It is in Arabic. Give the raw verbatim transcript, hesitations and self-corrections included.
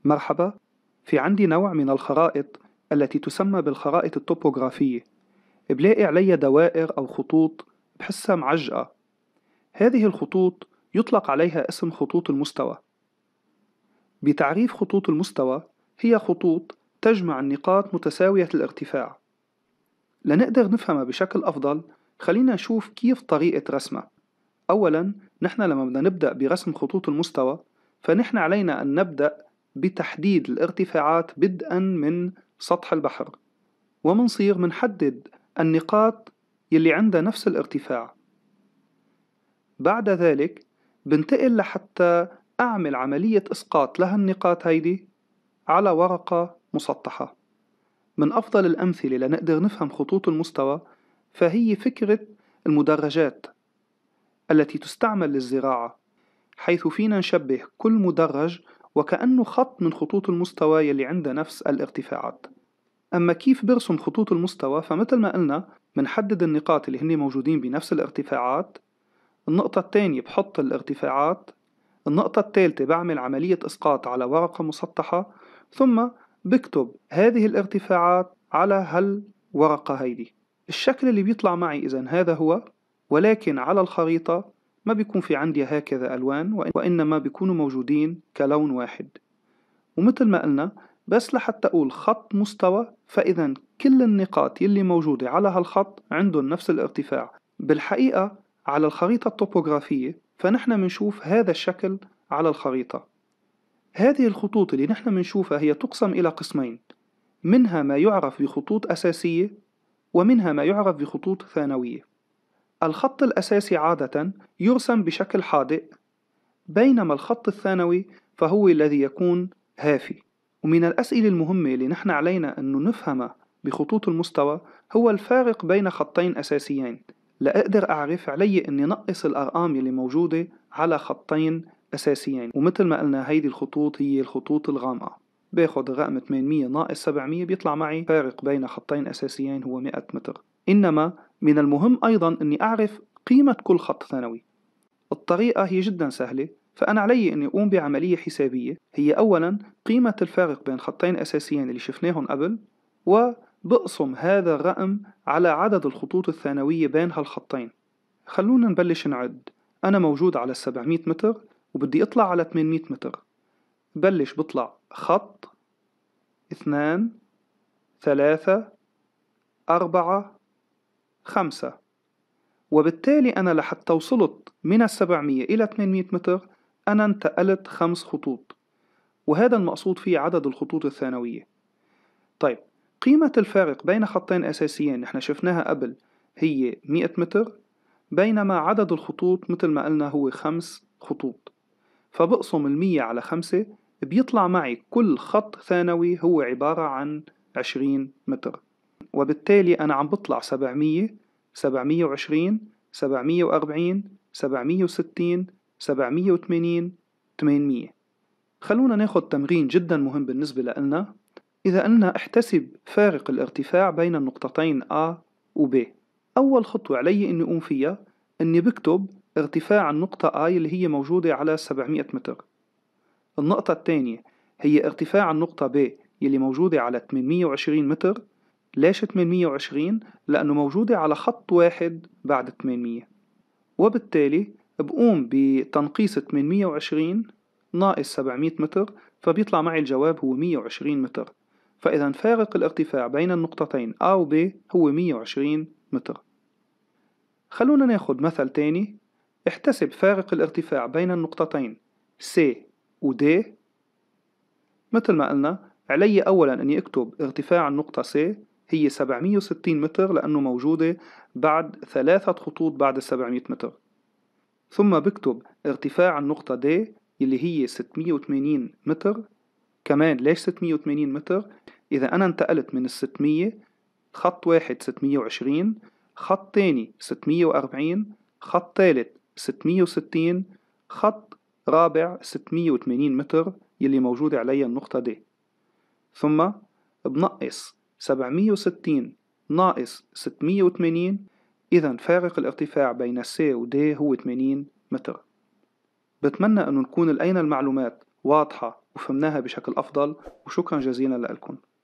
مرحبا، في عندي نوع من الخرائط التي تسمى بالخرائط الطوبوغرافية. بلاقي عليها دوائر أو خطوط بحسها معجقة. هذه الخطوط يطلق عليها اسم خطوط المستوى. بتعريف خطوط المستوى، هي خطوط تجمع النقاط متساوية الارتفاع. لنقدر نفهمها بشكل أفضل، خلينا نشوف كيف طريقة رسمها. أولاً، نحن لما بدنا نبدأ برسم خطوط المستوى، فنحن علينا أن نبدأ بتحديد الارتفاعات بدءاً من سطح البحر، ومنصير منحدد النقاط يلي عندها نفس الارتفاع. بعد ذلك بنتقل لحتى أعمل عملية إسقاط لها النقاط هيدي على ورقة مسطحة. من أفضل الأمثلة لنقدر نفهم خطوط المستوى فهي فكرة المدرجات التي تستعمل للزراعة، حيث فينا نشبه كل مدرج وكأنه خط من خطوط المستوى يلي عنده نفس الارتفاعات. أما كيف برسم خطوط المستوى، فمثل ما قلنا منحدد النقاط اللي هن موجودين بنفس الارتفاعات. النقطة الثانية بحط الارتفاعات. النقطة الثالثة بعمل عملية إسقاط على ورقة مسطحة، ثم بكتب هذه الارتفاعات على هالورقة هيدي. الشكل اللي بيطلع معي إذن هذا هو، ولكن على الخريطة ما بيكون في عندي هكذا ألوان، وإنما بيكونوا موجودين كلون واحد. ومثل ما قلنا، بس لحتى أقول خط مستوى، فإذا كل النقاط يلي موجودة على هالخط عندهم نفس الارتفاع. بالحقيقة على الخريطة الطوبوغرافية فنحن منشوف هذا الشكل على الخريطة. هذه الخطوط اللي نحن منشوفها هي تقسم إلى قسمين، منها ما يعرف بخطوط أساسية، ومنها ما يعرف بخطوط ثانوية. الخط الأساسي عادة يرسم بشكل حادق، بينما الخط الثانوي فهو الذي يكون هافي. ومن الأسئلة المهمة اللي نحن علينا أنه نفهمها بخطوط المستوى هو الفارق بين خطين أساسيين، لأقدر أعرف علي أني نقص الأرقام اللي موجودة على خطين أساسيين. ومثل ما قلنا هيدي الخطوط هي الخطوط الغامقة. باخد الرقم ثمانمية ناقص سبعمية بيطلع معي فارق بين خطين أساسيين هو مئة متر. إنما من المهم أيضا أني أعرف قيمة كل خط ثانوي. الطريقة هي جدا سهلة، فأنا علي أني أقوم بعملية حسابية. هي أولا قيمة الفارق بين خطين أساسيين اللي شفناهم قبل، وبقسم هذا الرقم على عدد الخطوط الثانوية بين هالخطين. خلونا نبلش نعد. أنا موجود على سبعمية متر وبدي أطلع على ثمانمية متر. بلش بطلع خط، اثنان، ثلاثة، أربعة، خمسة. وبالتالي أنا لحتى وصلت من السبعمية إلى ثمانمية متر أنا انتقلت خمس خطوط، وهذا المقصود فيه عدد الخطوط الثانوية. طيب، قيمة الفارق بين خطين أساسيين نحن شفناها قبل هي مئة متر، بينما عدد الخطوط مثل ما قلنا هو خمس خطوط. فبقسم المية على خمسة بيطلع معي كل خط ثانوي هو عبارة عن عشرين متر. وبالتالي أنا عم بطلع سبعمية، سبعمية وعشرين، سبعمية وأربعين، سبعمية وستين، سبعمية وثمانين، ثمانمية. خلونا ناخد تمرين جدا مهم بالنسبة لنا. إذا قلنا احتسب فارق الارتفاع بين النقطتين A و B، أول خطوة علي أني أقوم فيها أني بكتب ارتفاع النقطة A اللي هي موجودة على سبعمية متر. النقطة الثانية هي ارتفاع النقطة B اللي موجودة على ثمانمية وعشرين متر. ليش ثمانمية وعشرين؟ لأنه موجودة على خط واحد بعد ثمانمية. وبالتالي بقوم بتنقيص ثمانمية وعشرين ناقص سبعمية متر، فبيطلع معي الجواب هو مية وعشرين متر. فإذا فارق الارتفاع بين النقطتين A و B هو مية وعشرين متر. خلونا ناخد مثل تاني. احتسب فارق الارتفاع بين النقطتين C و D. مثل ما قلنا علي أولا أني أكتب ارتفاع النقطة C هي سبعمية وستين متر، لأنه موجودة بعد ثلاثة خطوط بعد سبعمية متر. ثم بكتب ارتفاع النقطة D اللي هي ستمية وثمانين متر. كمان ليش ستمية وثمانين متر؟ إذا أنا انتقلت من الستمية، خط واحد ستمية وعشرين، خط تاني ستمية وأربعين، خط ثالث ستمية وستين، خط رابع ستمية وثمانين متر يلي موجودة عليها النقطة D. ثم بنقص سبعمية وستين ناقص ستمية وثمانين، إذا فارق الارتفاع بين C و D هو ثمانين متر. بتمنى أن نكون لقينا المعلومات واضحة وفهمناها بشكل أفضل، وشكرا جزيلا لكم.